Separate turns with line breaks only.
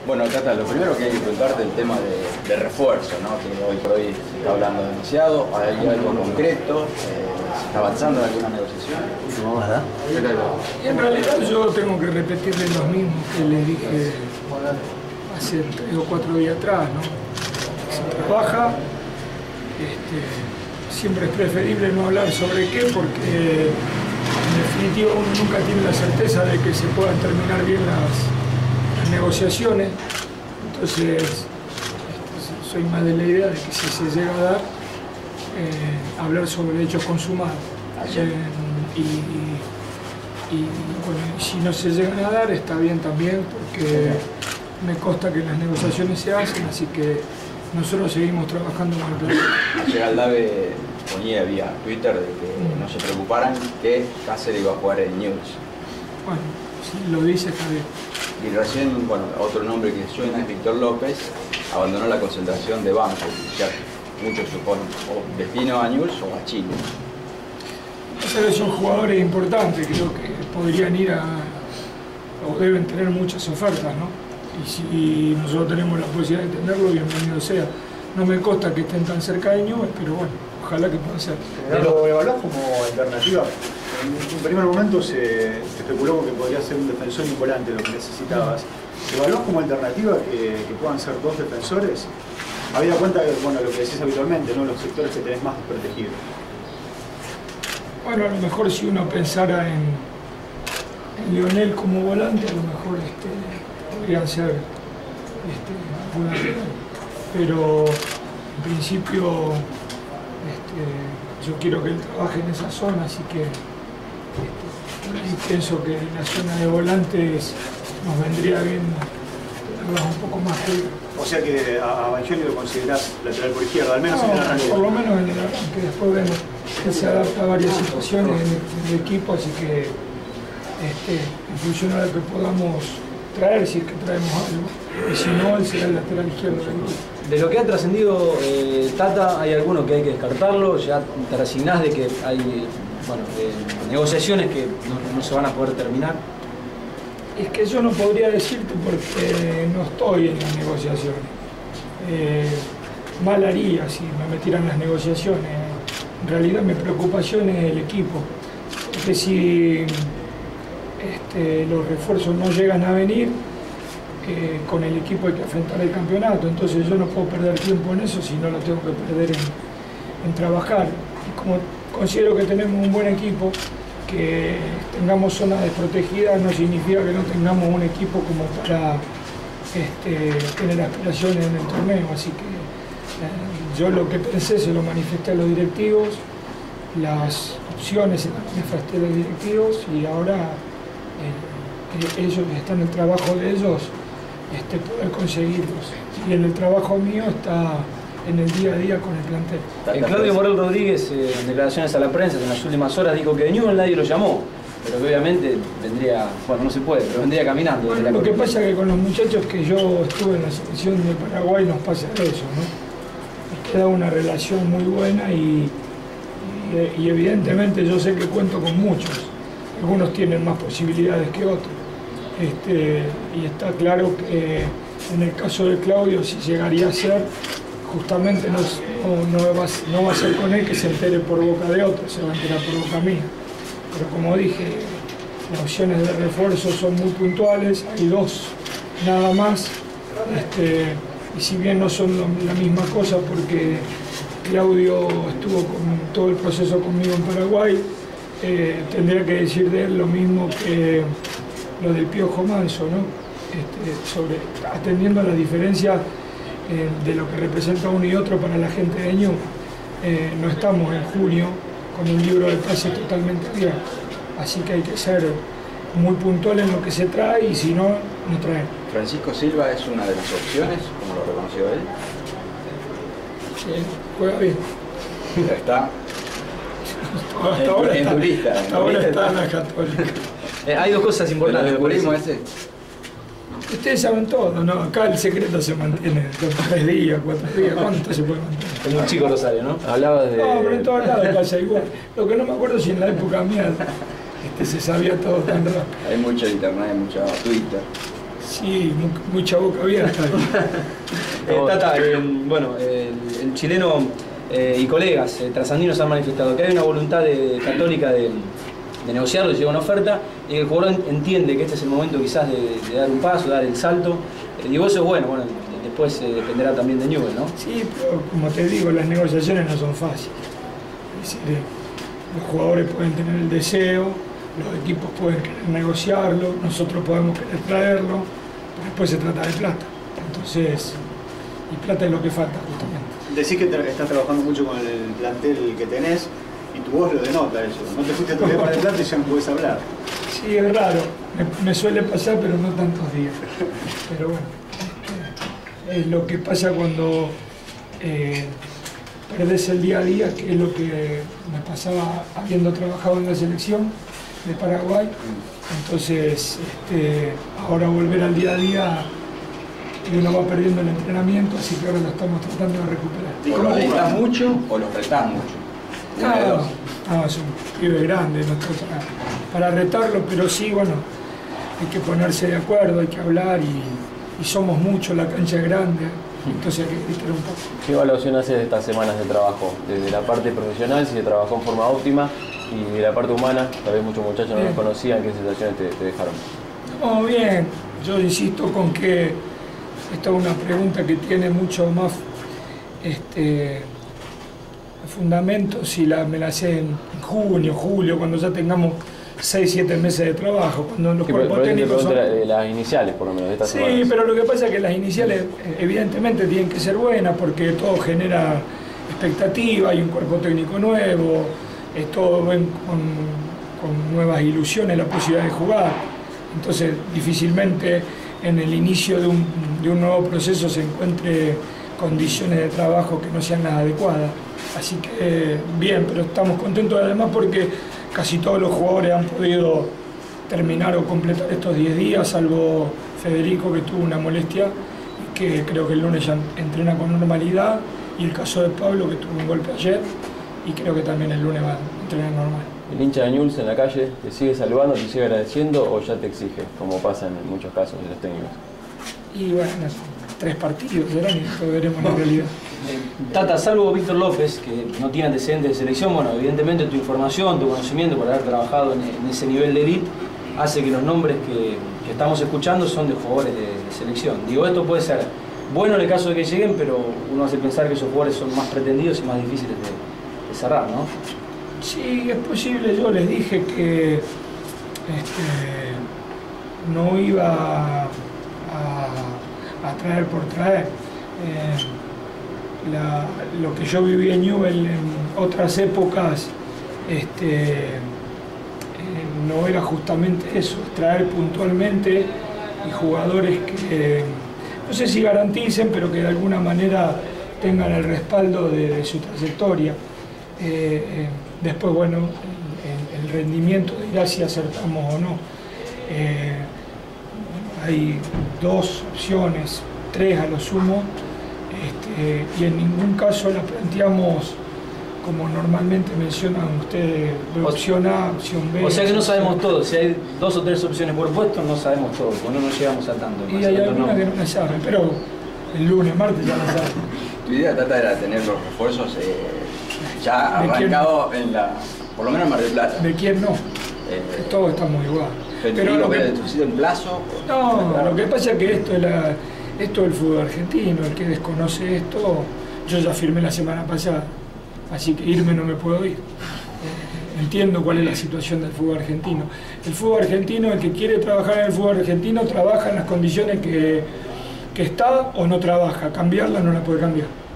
Bueno, Tata, lo primero que hay que preguntarte es el tema de refuerzo, ¿no? Que hoy por hoy se está hablando demasiado. ¿Hay algo concreto? ¿Se está avanzando en alguna negociación?
No, ¿verdad?
En realidad yo tengo que repetirle los mismos que les dije hace 3 o 4 días atrás, ¿no? Se trabaja, siempre es preferible no hablar sobre qué, porque en definitiva uno nunca tiene la certeza de que se puedan terminar bien las negociaciones. Entonces soy más de la idea de que si se llega a dar, hablar sobre hechos consumados. Y bueno, si no se llegan a dar está bien también, porque me consta que las negociaciones se hacen, así que nosotros seguimos trabajando con el plan.
Ayer Aldave ponía vía Twitter de que no se preocuparan que Cáceres iba a jugar en Newell's.
Bueno, si lo dice está bien.
Y recién, bueno, otro nombre que suena es Víctor López, abandonó la concentración de banco, ya muchos suponen o destino a Newell's o a Chile.
Son jugadores importantes, creo que podrían ir o deben tener muchas ofertas, ¿no? Y si nosotros tenemos la posibilidad de tenerlo, bienvenido sea. No me consta que estén tan cerca de Newell's, pero bueno, ojalá que pueda ser.
¿Lo evaluás como alternativa? En un primer momento se especuló que podría ser un defensor y un volante lo que necesitabas. ¿Evaluás como alternativa que puedan ser 2 defensores? Habida cuenta de bueno, lo que decís habitualmente, ¿no? Los sectores que tenés más desprotegidos.
Bueno, a lo mejor si uno pensara en Lionel como volante, a lo mejor podrían ser un lateral. Pero en principio yo quiero que él trabaje en esa zona, así que y pienso que en la zona de volantes nos vendría bien tenerlos un poco más cerca.
O sea que a Banchoni lo considerás lateral por izquierda, al menos en el arranque.
Por lo menos en el arranque, después vemos que se adapta a varias situaciones en el equipo, así que en función a lo que podamos traer, si es que traemos algo, y si no, él será el lateral izquierdo del equipo.
De lo que ha trascendido Tata, hay algunos que hay que descartarlo, ya te resignás de que hay negociaciones que no se van a poder terminar.
Es que yo no podría decirte porque no estoy en las negociaciones. Mal haría si me metieran en las negociaciones. En realidad mi preocupación es el equipo. Porque si los refuerzos no llegan a venir, con el equipo hay que enfrentar el campeonato. Entonces yo no puedo perder tiempo en eso si no lo tengo que perder en trabajar. Y como considero que tenemos un buen equipo, que tengamos zonas desprotegidas no significa que no tengamos un equipo como para tener aspiraciones en el torneo, así que yo lo que pensé se lo manifesté a los directivos, las opciones se las manifesté a los directivos y ahora ellos están en el trabajo de ellos poder conseguirlos, y en el trabajo mío está en el día a día con el plantel.
Claudio Morel Rodríguez, en declaraciones a la prensa en las últimas horas, dijo que de Newell's nadie lo llamó, pero que obviamente vendría, bueno, no se puede, pero vendría caminando.
Bueno, lo que pasa es que con los muchachos que yo estuve en la selección de Paraguay nos pasa eso, ¿no? Nos queda una relación muy buena y evidentemente yo sé que cuento con muchos. Algunos tienen más posibilidades que otros. Y está claro que en el caso de Claudio, si llegaría a ser, justamente no va a ser con él que se entere por boca de otro, se va a enterar por boca mía. Pero como dije, las opciones de refuerzo son muy puntuales, hay 2 nada más, y si bien no son la misma cosa porque Claudio estuvo con todo el proceso conmigo en Paraguay, tendría que decir de él lo mismo que lo del Piojo Manso, ¿no? Atendiendo a las diferencias de lo que representa uno y otro para la gente de Newell's. No estamos en junio con un libro de pases totalmente abierto, así que hay que ser muy puntual en lo que se trae y si no, no traer.
Francisco Silva es una de las opciones, como lo reconoció él.
Sí, juega bien.
Ya está.
Hasta ahora
en
está,
turista,
hasta ahora está en la Católica.
Hay 2 cosas importantes.
¿El algoritmo ese?
Ustedes saben todo, ¿no? Acá el secreto se mantiene 3 días, 4 días, ¿cuánto se puede mantener?
Como un chico Rosario, ¿no? Hablabas de...
No, pero en todos lados pasa igual. Lo que no me acuerdo si en la época mía se sabía todo tan rápido.
Hay mucho internet, hay mucho Twitter.
Sí, mucha boca abierta.
Tata, bueno, el chileno y colegas trasandinos han manifestado que hay una voluntad católica de negociarlo, llega una oferta y el jugador entiende que este es el momento quizás de dar un paso, dar el salto. Digo, eso es bueno, después dependerá también de Newell, ¿no?
Sí, pero como te digo, las negociaciones no son fáciles. Es decir, los jugadores pueden tener el deseo, los equipos pueden querer negociarlo, nosotros podemos querer traerlo, pero después se trata de plata. Entonces, y plata es lo que falta justamente.
Decís que estás trabajando mucho con el plantel que tenés y tu voz lo denota eso. No te fuiste todavía para el plata y ya no podés hablar.
Sí, es raro. Me suele pasar, pero no tantos días. Pero bueno, es lo que pasa cuando perdés el día a día, que es lo que me pasaba habiendo trabajado en la selección de Paraguay. Entonces, ahora volver al día a día, y uno va perdiendo el entrenamiento, así que ahora lo estamos tratando de recuperar.
¿O lo alentás mucho o lo retás mucho?
No, es un pibe grande, no está para retarlo, pero sí, bueno, hay que ponerse de acuerdo, hay que hablar y somos muchos, la cancha es grande, entonces hay que gritar un poco.
¿Qué evaluación haces de estas semanas de trabajo? Desde la parte profesional, si se trabajó en forma óptima, y de la parte humana, tal vez muchos muchachos no los conocían, ¿qué sensaciones te dejaron?
No, bien, yo insisto con que esta es una pregunta que tiene mucho más fundamento si me la sé en junio, julio, cuando ya tengamos 6, 7 meses de trabajo, cuando los cuerpos técnicos son...
las iniciales, por lo menos, de estas
Sí,
semanas.
pero lo que pasa es que las iniciales evidentemente tienen que ser buenas porque todo genera expectativa, hay un cuerpo técnico nuevo, todos ven con nuevas ilusiones la posibilidad de jugar, entonces difícilmente en el inicio de un nuevo proceso se encuentre condiciones de trabajo que no sean las adecuadas. Así que bien, pero estamos contentos además porque casi todos los jugadores han podido terminar o completar estos 10 días, salvo Federico, que tuvo una molestia y que creo que el lunes ya entrena con normalidad, y el caso de Pablo, que tuvo un golpe ayer y creo que también el lunes va a entrenar normal.
¿El hincha de Newell's en la calle te sigue saludando, te sigue agradeciendo o ya te exige, como pasa en muchos casos de los técnicos?
Y bueno, 3 partidos serán y después veremos la realidad.
Tata, salvo Víctor López, que no tiene antecedentes de selección, bueno, evidentemente tu información, tu conocimiento por haber trabajado en ese nivel de elite, hace que los nombres que estamos escuchando son de jugadores de selección. Digo, esto puede ser bueno en el caso de que lleguen, pero uno hace pensar que esos jugadores son más pretendidos y más difíciles de cerrar, ¿no?
Sí, es posible. Yo les dije que no iba a traer por traer. Lo que yo viví en Newell en otras épocas no era justamente eso, traer puntualmente y jugadores que no sé si garanticen, pero que de alguna manera tengan el respaldo de su trayectoria. Después, bueno, el rendimiento dirá si acertamos o no. Hay 2 opciones, 3 a lo sumo, y en ningún caso la planteamos como normalmente mencionan ustedes, opción A, opción B.
O sea que no sabemos todo, si hay 2 o 3 opciones por puesto, no sabemos todo, porque no nos llegamos a tanto.
Y hay algunas que no la saben, pero el lunes, martes ya la saben.
Tu idea, Tata, era tener los refuerzos ya arrancado por lo menos en Mar del Plata.
¿De quién no? Todos estamos igual.
Pero lo que deducido en plazo.
No, lo que pasa es que esto es el fútbol argentino, el que desconoce esto, yo ya firmé la semana pasada, así que irme no me puedo ir. Entiendo cuál es la situación del fútbol argentino. El fútbol argentino, el que quiere trabajar en el fútbol argentino, trabaja en las condiciones que está o no trabaja. Cambiarla no la puede cambiar.